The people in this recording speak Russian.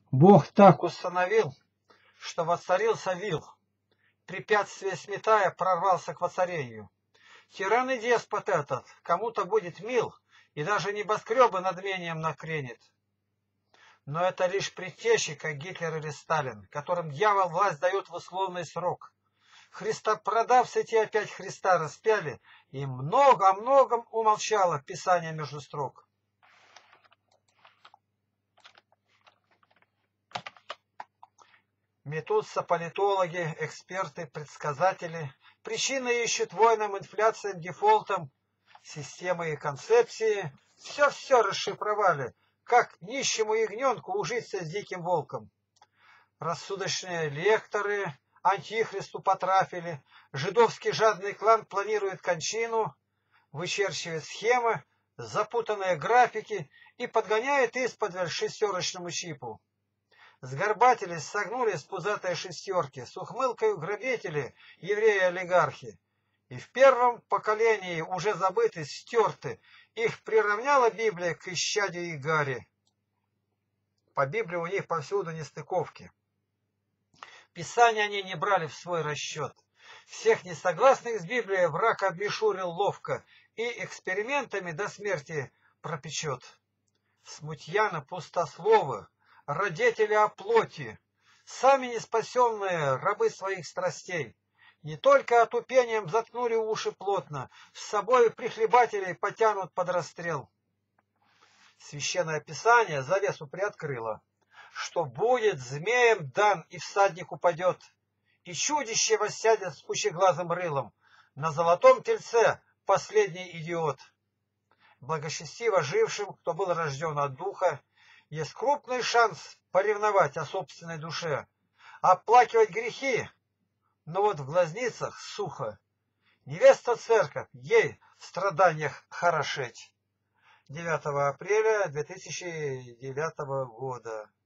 Бог так установил, что воцарился вил. Препятствие сметая, прорвался к воцарению. Тиран и деспот этот кому-то будет мил, и даже небоскребы над мением накренит. Но это лишь предтечи, как Гитлер или Сталин, которым дьявол власть дает в условный срок. Христопродавцы те опять Христа распяли, и много о многом умолчало Писание между строк. Метутся политологи, эксперты, предсказатели. Причины ищут войнам, инфляциям, дефолтам. Системы и концепции все расшифровали, как нищему ягненку ужиться с диким волком. Рассудочные лекторы антихристу потрафили, жидовский жадный клан планирует кончину, вычерчивает схемы, запутанные графики и подгоняет исподволь шестерочному чипу. Сгорбатились, согнулись пузатые шестерки, с ухмылкою грабители, евреи-олигархи. И в первом поколении уже забыты, стерты, их приравняла Библия к исчадию и гаре. По Библии у них повсюду нестыковки. Писание они не брали в свой расчет. Всех несогласных с Библией враг обмешурил ловко и экспериментами до смерти пропечет. Смутьяны пустословы, родители о плоти, сами неспасенные рабы своих страстей, не только отупением заткнули уши плотно, с собой прихлебателей потянут под расстрел. Священное Писание завесу приоткрыло, что будет змеем дан и всадник упадет, и чудище воссядет с пучеглазым рылом, на золотом тельце последний идиот. Благочестиво жившим, кто был рожден от духа, есть крупный шанс поревновать о собственной душе, оплакивать грехи, но вот в глазницах сухо. Невеста церковь, ей в страданиях хорошеть. 9 апреля 2009 года.